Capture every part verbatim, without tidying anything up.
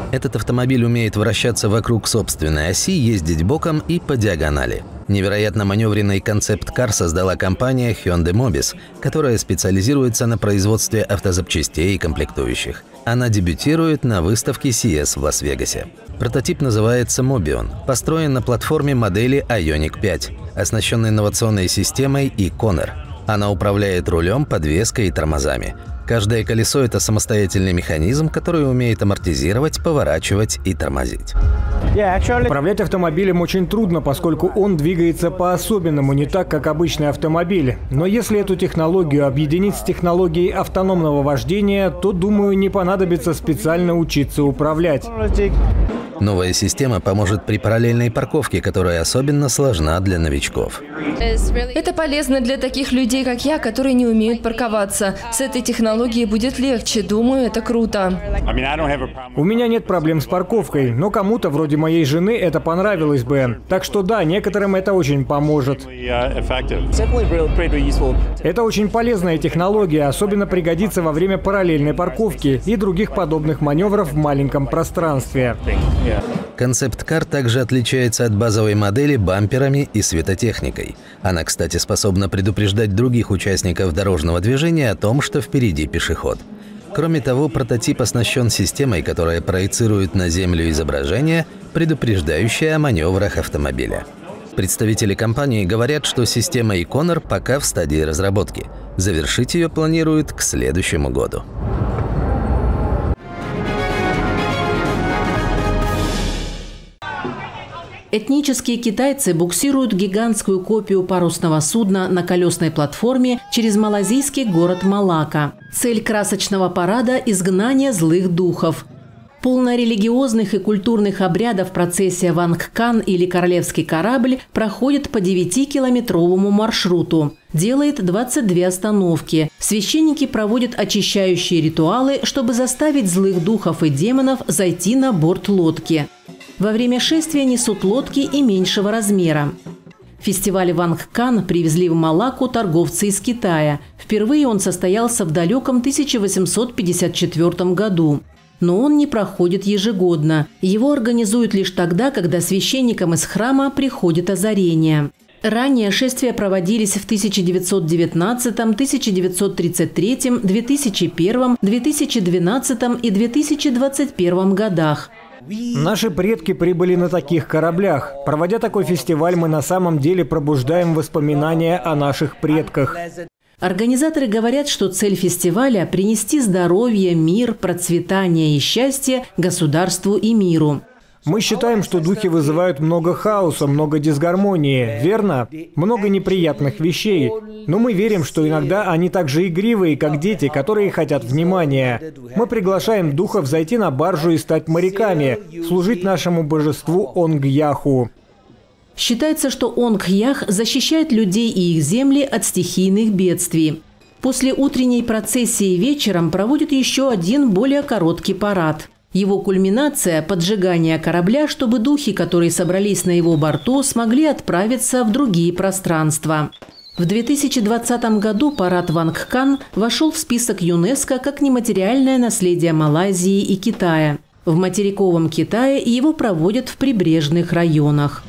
Этот автомобиль умеет вращаться вокруг собственной оси, ездить боком и по диагонали. Невероятно маневренный концепт-кар создала компания Hyundai Mobis, которая специализируется на производстве автозапчастей и комплектующих. Она дебютирует на выставке си и эс в Лас-Вегасе. Прототип называется Mobion, построен на платформе модели Ioniq пять, оснащен инновационной системой e-Conner. Она управляет рулем, подвеской и тормозами. Каждое колесо – это самостоятельный механизм, который умеет амортизировать, поворачивать и тормозить. Управлять автомобилем очень трудно, поскольку он двигается по-особенному, не так, как обычный автомобиль. Но если эту технологию объединить с технологией автономного вождения, то, думаю, не понадобится специально учиться управлять. Новая система поможет при параллельной парковке, которая особенно сложна для новичков. Это полезно для таких людей, как я, которые не умеют парковаться. С этой технологией будет легче. Думаю, это круто. У меня нет проблем с парковкой, но кому-то вроде моей жены это понравилось бы. Так что да, некоторым это очень поможет. Это очень полезная технология, особенно пригодится во время параллельной парковки и других подобных маневров в маленьком пространстве. Концепт-кар также отличается от базовой модели бамперами и светотехникой. Она, кстати, способна предупреждать других участников дорожного движения о том, что впереди пешеход. Кроме того, прототип оснащен системой, которая проецирует на землю изображение, предупреждающее о маневрах автомобиля. Представители компании говорят, что система e-Conner пока в стадии разработки. Завершить ее планируют к следующему году. Этнические китайцы буксируют гигантскую копию парусного судна на колесной платформе через малазийский город Малакка. Цель красочного парада – изгнание злых духов. Полная религиозных и культурных обрядов процессия Вангкан или королевский корабль проходит по девятикилометровому маршруту. Делает двадцать две остановки. Священники проводят очищающие ритуалы, чтобы заставить злых духов и демонов зайти на борт лодки. Во время шествия несут лодки и меньшего размера. Фестиваль Вангкан привезли в Малакку торговцы из Китая. Впервые он состоялся в далеком тысяча восемьсот пятьдесят четвёртом году. Но он не проходит ежегодно. Его организуют лишь тогда, когда священникам из храма приходит озарение. Ранее шествия проводились в тысяча девятьсот девятнадцатом, тысяча девятьсот тридцать третьем, две тысячи первом, две тысячи двенадцатом и две тысячи двадцать первом годах. Наши предки прибыли на таких кораблях. Проводя такой фестиваль, мы на самом деле пробуждаем воспоминания о наших предках. Организаторы говорят, что цель фестиваля – принести здоровье, мир, процветание и счастье государству и миру. Мы считаем, что духи вызывают много хаоса, много дисгармонии, верно? Много неприятных вещей. Но мы верим, что иногда они так же игривые, как дети, которые хотят внимания. Мы приглашаем духов зайти на баржу и стать моряками, служить нашему божеству Онг-Яху. Считается, что Онг-Ях защищает людей и их земли от стихийных бедствий. После утренней процессии вечером проводят еще один более короткий парад. Его кульминация – поджигание корабля, чтобы духи, которые собрались на его борту, смогли отправиться в другие пространства. В две тысячи двадцатом году парад Вангкан вошел в список ЮНЕСКО как нематериальное наследие Малайзии и Китая. В материковом Китае его проводят в прибрежных районах.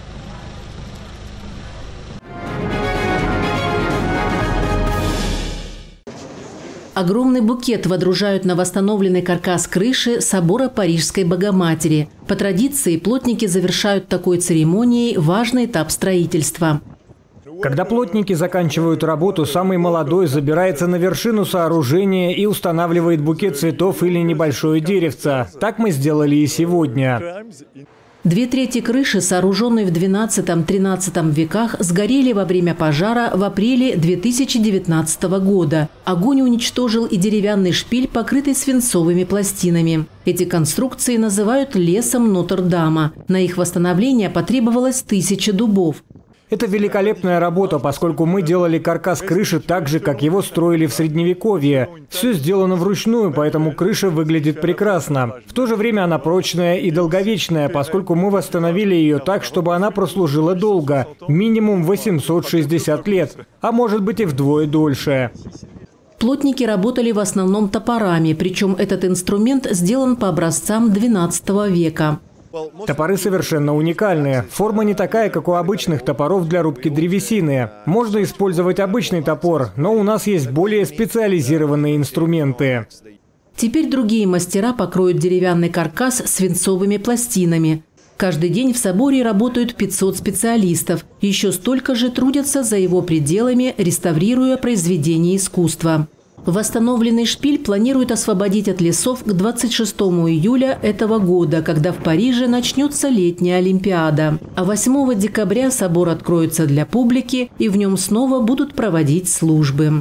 Огромный букет водружают на восстановленный каркас крыши собора Парижской Богоматери. По традиции, плотники завершают такой церемонией важный этап строительства. Когда плотники заканчивают работу, самый молодой забирается на вершину сооружения и устанавливает букет цветов или небольшое деревце. Так мы сделали и сегодня. Две трети крыши, сооруженной в двенадцатом-тринадцатом веках, сгорели во время пожара в апреле две тысячи девятнадцатого года. Огонь уничтожил и деревянный шпиль, покрытый свинцовыми пластинами. Эти конструкции называют лесом Нотр-Дама. На их восстановление потребовалось тысяча дубов. Это великолепная работа, поскольку мы делали каркас крыши так же, как его строили в Средневековье. Все сделано вручную, поэтому крыша выглядит прекрасно. В то же время она прочная и долговечная, поскольку мы восстановили ее так, чтобы она прослужила долго, минимум восемьсот шестьдесят лет, а может быть и вдвое дольше. Плотники работали в основном топорами, причем этот инструмент сделан по образцам двенадцатого века. Топоры совершенно уникальные. Форма не такая, как у обычных топоров для рубки древесины. Можно использовать обычный топор, но у нас есть более специализированные инструменты. Теперь другие мастера покроют деревянный каркас свинцовыми пластинами. Каждый день в соборе работают пятьсот специалистов. Еще столько же трудятся за его пределами, реставрируя произведения искусства. Восстановленный шпиль планируют освободить от лесов к двадцать шестому июля этого года, когда в Париже начнется летняя Олимпиада. А восьмого декабря собор откроется для публики, и в нем снова будут проводить службы.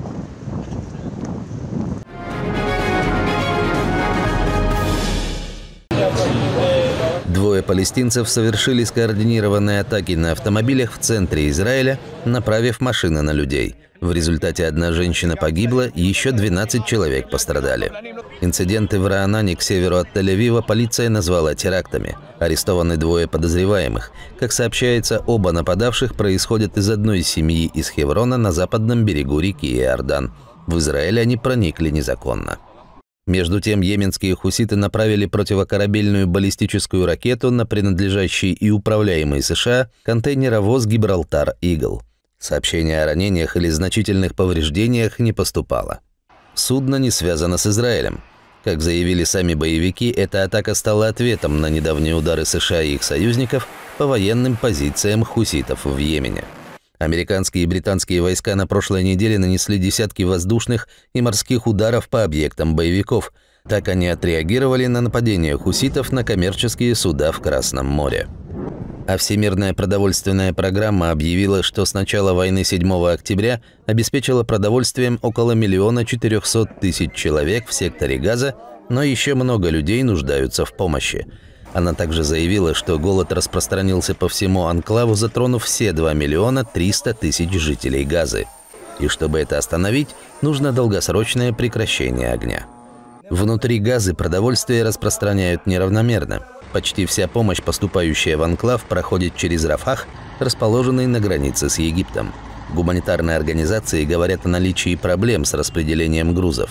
Двое палестинцев совершили скоординированные атаки на автомобилях в центре Израиля, направив машины на людей. В результате одна женщина погибла, еще двенадцать человек пострадали. Инциденты в Раанане к северу от Тель-Авива полиция назвала терактами. Арестованы двое подозреваемых. Как сообщается, оба нападавших происходят из одной семьи из Хеврона на западном берегу реки Иордан. В Израиль они проникли незаконно. Между тем, йеменские хуситы направили противокорабельную баллистическую ракету на принадлежащий и управляемый США контейнеровоз «Гибралтар Игл». Сообщения о ранениях или значительных повреждениях не поступало. Судно не связано с Израилем. Как заявили сами боевики, эта атака стала ответом на недавние удары США и их союзников по военным позициям хуситов в Йемене. Американские и британские войска на прошлой неделе нанесли десятки воздушных и морских ударов по объектам боевиков. Так они отреагировали на нападение хуситов на коммерческие суда в Красном море. А Всемирная продовольственная программа объявила, что с начала войны седьмого октября обеспечила продовольствием около миллиона четырехсот тысяч человек в секторе Газа, но еще много людей нуждаются в помощи. Она также заявила, что голод распространился по всему анклаву, затронув все два миллиона триста тысяч жителей Газы. И чтобы это остановить, нужно долгосрочное прекращение огня. Внутри Газы продовольствие распространяют неравномерно. Почти вся помощь, поступающая в анклав, проходит через Рафах, расположенный на границе с Египтом. Гуманитарные организации говорят о наличии проблем с распределением грузов.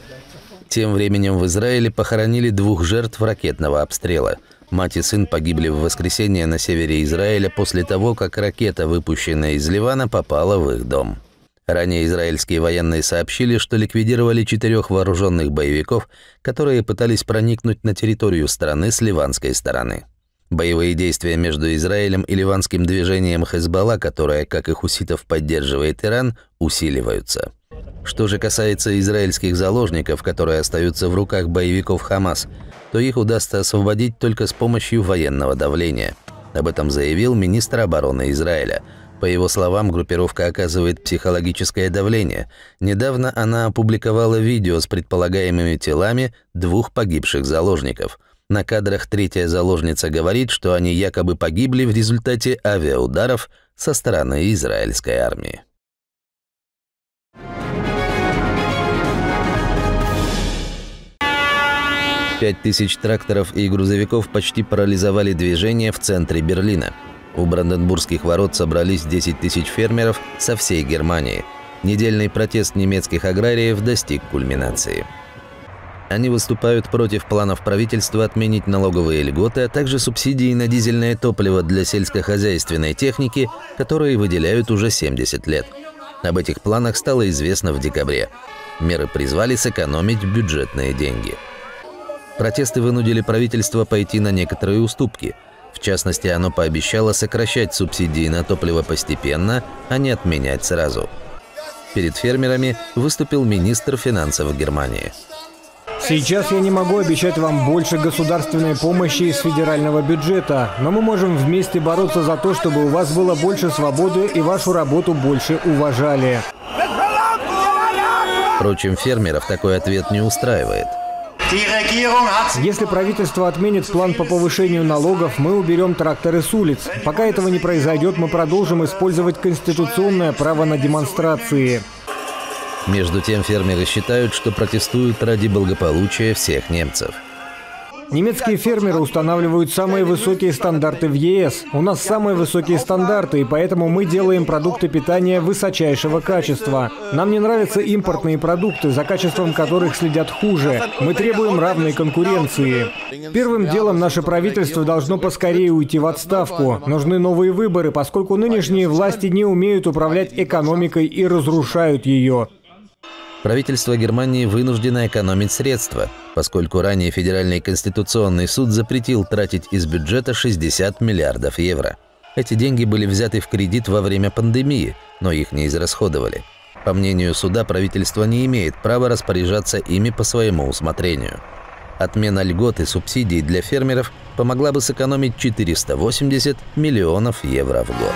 Тем временем в Израиле похоронили двух жертв ракетного обстрела. Мать и сын погибли в воскресенье на севере Израиля после того, как ракета, выпущенная из Ливана, попала в их дом. Ранее израильские военные сообщили, что ликвидировали четырех вооруженных боевиков, которые пытались проникнуть на территорию страны с ливанской стороны. Боевые действия между Израилем и ливанским движением Хезболла, которое, как и хуситов, поддерживает Иран, усиливаются. Что же касается израильских заложников, которые остаются в руках боевиков Хамас, то их удастся освободить только с помощью военного давления. Об этом заявил министр обороны Израиля. По его словам, группировка оказывает психологическое давление. Недавно она опубликовала видео с предполагаемыми телами двух погибших заложников. На кадрах третья заложница говорит, что они якобы погибли в результате авиаударов со стороны израильской армии. Пять тысяч тракторов и грузовиков почти парализовали движение в центре Берлина. У Бранденбургских ворот собрались десять тысяч фермеров со всей Германии. Недельный протест немецких аграриев достиг кульминации. Они выступают против планов правительства отменить налоговые льготы, а также субсидии на дизельное топливо для сельскохозяйственной техники, которые выделяют уже семьдесят лет. Об этих планах стало известно в декабре. Меры призвали сэкономить бюджетные деньги. Протесты вынудили правительство пойти на некоторые уступки. В частности, оно пообещало сокращать субсидии на топливо постепенно, а не отменять сразу. Перед фермерами выступил министр финансов Германии. Сейчас я не могу обещать вам больше государственной помощи из федерального бюджета, но мы можем вместе бороться за то, чтобы у вас было больше свободы и вашу работу больше уважали. Впрочем, фермеров такой ответ не устраивает. Если правительство отменит план по повышению налогов, мы уберем тракторы с улиц. Пока этого не произойдет, мы продолжим использовать конституционное право на демонстрации. Между тем, фермеры считают, что протестуют ради благополучия всех немцев. Немецкие фермеры устанавливают самые высокие стандарты в Е С. У нас самые высокие стандарты, и поэтому мы делаем продукты питания высочайшего качества. Нам не нравятся импортные продукты, за качеством которых следят хуже. Мы требуем равной конкуренции. Первым делом наше правительство должно поскорее уйти в отставку. Нужны новые выборы, поскольку нынешние власти не умеют управлять экономикой и разрушают ее. Правительство Германии вынуждено экономить средства, поскольку ранее Федеральный конституционный суд запретил тратить из бюджета шестьдесят миллиардов евро. Эти деньги были взяты в кредит во время пандемии, но их не израсходовали. По мнению суда, правительство не имеет права распоряжаться ими по своему усмотрению. Отмена льгот и субсидий для фермеров помогла бы сэкономить четыреста восемьдесят миллионов евро в год.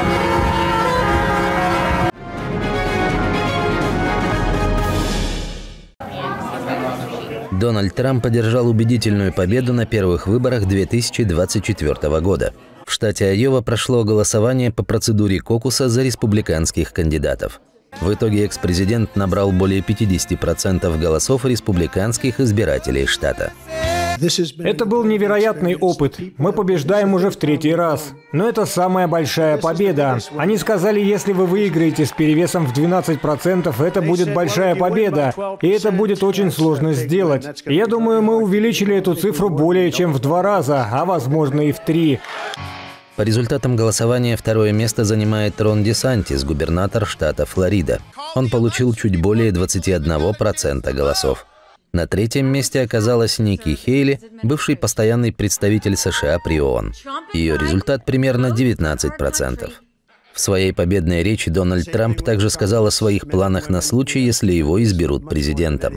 Дональд Трамп одержал убедительную победу на первых выборах две тысячи двадцать четвёртого года. В штате Айова прошло голосование по процедуре кокуса за республиканских кандидатов. В итоге экс-президент набрал более пятидесяти процентов голосов республиканских избирателей штата. Это был невероятный опыт. Мы побеждаем уже в третий раз. Но это самая большая победа. Они сказали, если вы выиграете с перевесом в двенадцать процентов, это будет большая победа. И это будет очень сложно сделать. Я думаю, мы увеличили эту цифру более чем в два раза, а возможно и в три. По результатам голосования второе место занимает Рон Десантис, губернатор штата Флорида. Он получил чуть более двадцати одного процента голосов. На третьем месте оказалась Ники Хейли, бывший постоянный представитель США при ООН. Ее результат примерно девятнадцать процентов. В своей победной речи Дональд Трамп также сказал о своих планах на случай, если его изберут президентом.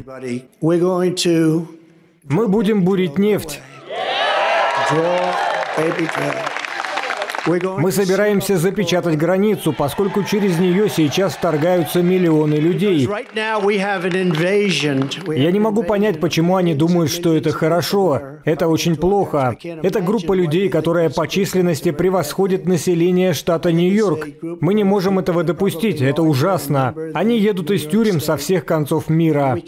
Мы будем бурить нефть. Мы собираемся запечатать границу, поскольку через нее сейчас вторгаются миллионы людей. Я не могу понять, почему они думают, что это хорошо. Это очень плохо. Это группа людей, которая по численности превосходит население штата Нью-Йорк. Мы не можем этого допустить. Это ужасно. Они едут из тюрем со всех концов мира.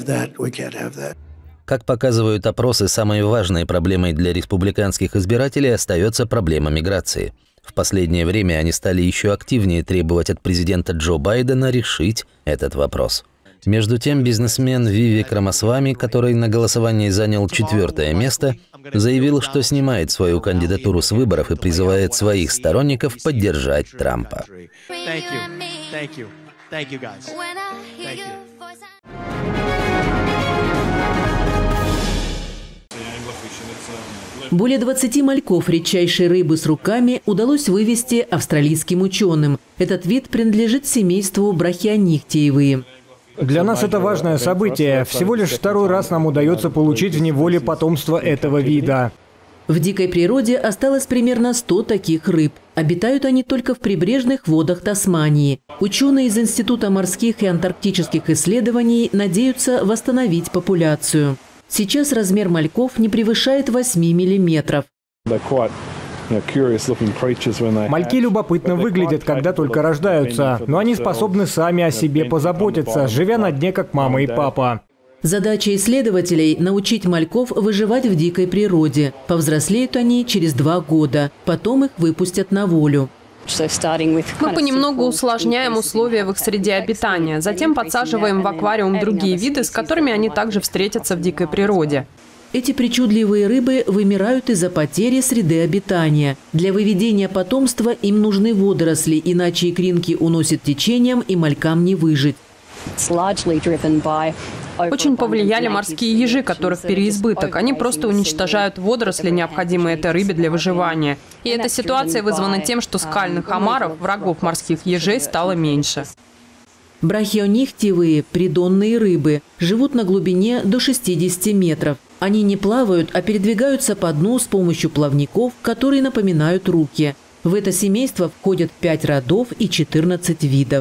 Как показывают опросы, самой важной проблемой для республиканских избирателей остается проблема миграции. В последнее время они стали еще активнее требовать от президента Джо Байдена решить этот вопрос. Между тем, бизнесмен Вивек Рамасвами, который на голосовании занял четвертое место, заявил, что снимает свою кандидатуру с выборов и призывает своих сторонников поддержать Трампа. Более двадцати мальков редчайшей рыбы с руками удалось вывести австралийским ученым. Этот вид принадлежит семейству брахионихтиевые. Для нас это важное событие. Всего лишь второй раз нам удается получить в неволе потомство этого вида. В дикой природе осталось примерно сто таких рыб. Обитают они только в прибрежных водах Тасмании. Ученые из Института морских и антарктических исследований надеются восстановить популяцию. Сейчас размер мальков не превышает восьми миллиметров. Мальки любопытно выглядят, когда только рождаются, но они способны сами о себе позаботиться, живя на дне, как мама и папа. Задача исследователей – научить мальков выживать в дикой природе. Повзрослеют они через два года, потом их выпустят на волю. Мы понемногу усложняем условия в их среде обитания, затем подсаживаем в аквариум другие виды, с которыми они также встретятся в дикой природе. Эти причудливые рыбы вымирают из-за потери среды обитания. Для выведения потомства им нужны водоросли, иначе икринки уносят течением и малькам не выжить. Очень повлияли морские ежи, которых переизбыток. Они просто уничтожают водоросли, необходимые этой рыбе для выживания. И эта ситуация вызвана тем, что скальных омаров, врагов морских ежей, стало меньше. Брахионихтиевые придонные рыбы живут на глубине до шестидесяти метров. Они не плавают, а передвигаются по дну с помощью плавников, которые напоминают руки. В это семейство входят пять родов и четырнадцать видов.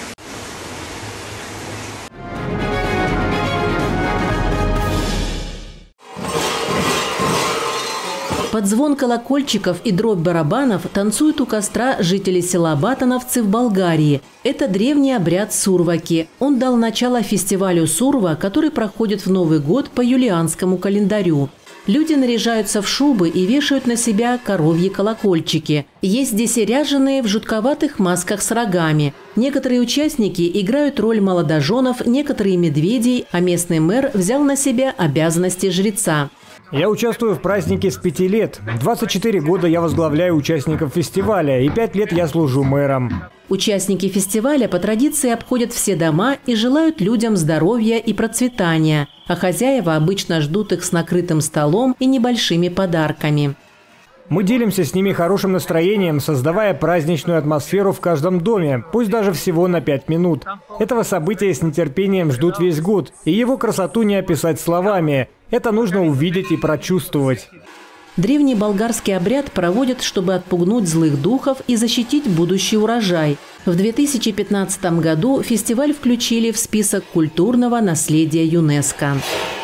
Под звон колокольчиков и дробь барабанов танцуют у костра жители села Батановцы в Болгарии. Это древний обряд сурваки. Он дал начало фестивалю Сурва, который проходит в Новый год по юлианскому календарю. Люди наряжаются в шубы и вешают на себя коровьи колокольчики. Есть здесь и ряженые в жутковатых масках с рогами. Некоторые участники играют роль молодоженов, некоторые медведей, а местный мэр взял на себя обязанности жреца. Я участвую в празднике с пяти лет. двадцать четыре года я возглавляю участников фестиваля, и пять лет я служу мэром. Участники фестиваля по традиции обходят все дома и желают людям здоровья и процветания, а хозяева обычно ждут их с накрытым столом и небольшими подарками. Мы делимся с ними хорошим настроением, создавая праздничную атмосферу в каждом доме, пусть даже всего на пять минут. Этого события с нетерпением ждут весь год, и его красоту не описать словами. Это нужно увидеть и прочувствовать. Древний болгарский обряд проводят, чтобы отпугнуть злых духов и защитить будущий урожай. В две тысячи пятнадцатом году фестиваль включили в список культурного наследия ЮНЕСКО.